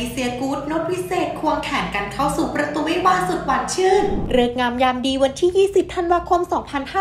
ทิเซียกู๊ดนุชวิเศษควงแขนกันเข้าสู่ประตูวิวาห์สุดหวานชื่นฤกษ์งามยามดีวันที่ 20 ธันวาคม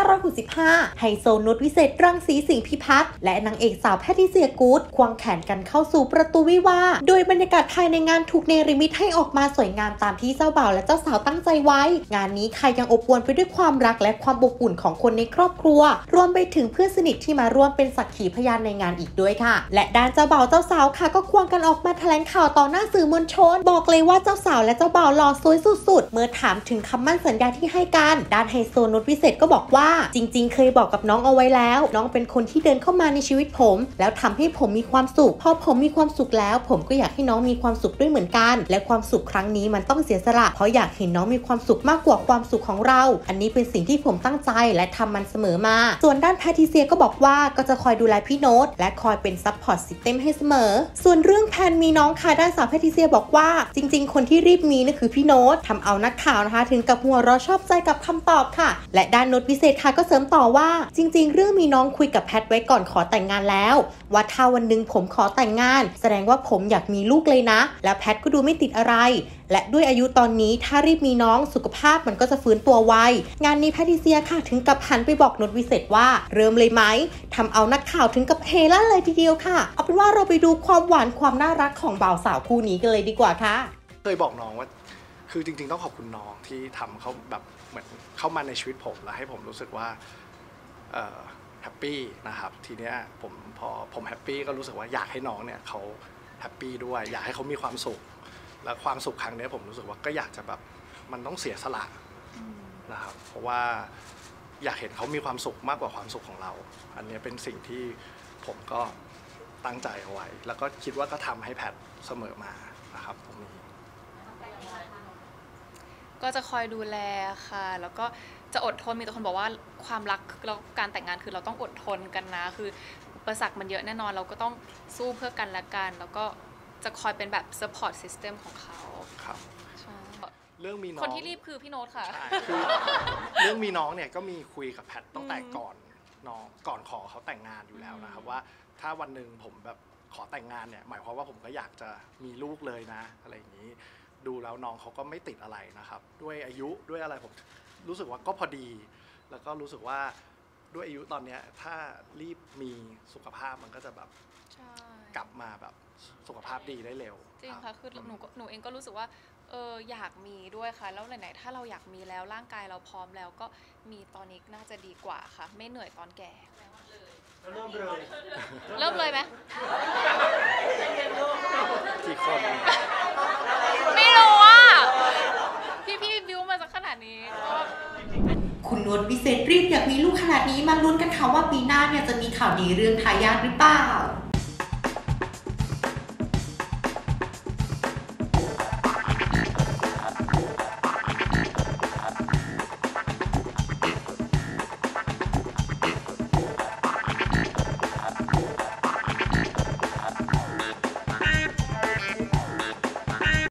2565 ไฮโซนุชวิเศษรังสีสิงห์พิพัฒน์และนางเอกสาวแพทิเซียกู๊ดควงแขนกันเข้าสู่ประตูวิวาห์โดยบรรยากาศภายในงานถูกเนรมิตให้ออกมาสวยงามตามที่เจ้าบ่าวและเจ้าสาวตั้งใจไว้งานนี้ค่ะยังอบอวลไปด้วยความรักและความอบอุ่นของคนในครอบครัวรวมไปถึงเพื่อนสนิทที่มาร่วมเป็นสักขีพยานในงานอีกด้วยค่ะและด้านเจ้าบ่าวเจ้าสาวค่ะก็ควงกันออกมาแถลงข่าวต่อหน้าสื่อมวลชนบอกเลยว่าเจ้าสาวและเจ้าบ่าวหล่อสวยสุดๆเมื่อถามถึงคำมั่นสัญญาที่ให้กันด้านไฮโซนุชวิเศษก็บอกว่าจริงๆเคยบอกกับน้องเอาไว้แล้วน้องเป็นคนที่เดินเข้ามาในชีวิตผมแล้วทำให้ผมมีความสุขพอผมมีความสุขแล้วผมก็อยากให้น้องมีความสุขด้วยเหมือนกันและความสุขครั้งนี้มันต้องเสียสละเพราะอยากเห็นน้องมีความสุขมากกว่าความสุขของเราอันนี้เป็นสิ่งที่ผมตั้งใจและทำมันเสมอมาส่วนด้านแพทิเซียก็บอกว่าก็จะคอยดูแลพี่โน้ตและคอยเป็นซัพพอร์ตซิสเต็มให้เสมอส่วนเรื่องแพนมีน้องค่ะด้านสาวแพทิเซียบอกว่าจริงๆคนที่รีบมีนั่นคือพี่โน้ตทำเอานักข่าวนะคะถึงกับหัวเราะชอบใจกับคำตอบค่ะและด้านนุชวิเศษค่ะก็เสริมต่อว่าจริงๆเรื่องมีน้องคุยกับแพทไว้ก่อนขอแต่งงานแล้วว่าถ้าวันหนึ่งผมขอแต่งงานแสดงว่าผมอยากมีลูกเลยนะแล้วแพทก็ดูไม่ติดอะไรและด้วยอายุตอนนี้ถ้ารีบมีน้องสุขภาพมันก็จะฟื้นตัวไวงานนี้แพทิเซียค่ะถึงกับหันไปบอกนุชวิเศษว่าเริ่มเลยไหมทำเอานักข่าวถึงกับเฮลั่นเลยทีเดียวค่ะเอาเป็นว่าเราไปดูความหวานความน่ารักของบ่าวสาวคู่นี้กันเลยดีกว่าค่ะเคยบอกน้องว่าคือจริงๆต้องขอบคุณน้องที่ทำเขาแบบเหมือนเข้ามาในชีวิตผมแล้วให้ผมรู้สึกว่าแฮปปี้นะครับทีเนี้ยพอผมแฮปปี้ก็รู้สึกว่าอยากให้น้องเนี่ยเขาแฮปปี้ด้วยอยากให้เขามีความสุขและความสุขครั้งนี้ผมรู้สึกว่าก็อยากจะแบบมันต้องเสียสละนะครับเพราะว่าอยากเห็นเขามีความสุขมากกว่าความสุขของเราอันนี้เป็นสิ่งที่ผมก็ตั้งใจเอาไว้แล้วก็คิดว่าก็ทำให้แพทเสมอมานะครับตรงนี้ก็จะคอยดูแลค่ะแล้วก็จะอดทนมีแต่คนบอกว่าความรักแล้วการแต่งงานคือเราต้องอดทนกันนะคืออุปสรรคมันเยอะแน่นอนเราก็ต้องสู้เพื่อกันและกันแล้วก็จะคอยเป็นแบบ support system ของเขาครับเรื่องมีน้องคนที่รีบคือพี่โน้ตค่ะคือเรื่องมีน้องเนี่ยก็มีคุยกับแพทตั้งแต่ก่อนขอเขาแต่งงานอยู่แล้วนะครับว่าถ้าวันหนึ่งผมแบบขอแต่งงานเนี่ยหมายความว่าผมก็อยากจะมีลูกเลยนะอะไรอย่างนี้ดูแล้วน้องเขาก็ไม่ติดอะไรนะครับด้วยอายุด้วยอะไรผมรู้สึกว่าก็พอดีแล้วก็รู้สึกว่าด้วยอายุตอนนี้ถ้ารีบมีสุขภาพมันก็จะแบบกลับมาแบบสุขภาพดีได้เร็วจริงค่ะคือหนูเองก็รู้สึกว่าอยากมีด้วยค่ะแล้วไหนๆถ้าเราอยากมีแล้วร่างกายเราพร้อมแล้วก็มีตอนนี้น่าจะดีกว่าค่ะไม่เหนื่อยตอนแก่เริ่มเลยไหมกี่คนไม่รู้ว่าพี่บิวมาสักขนาดนี้คุณนุชวิเศษรีบอยากมีลูกขนาดนี้มาลุ้นกันค่ะว่าปีหน้าเนี่ยจะมีข่าวดีเรื่องทายาทหรือเปล่า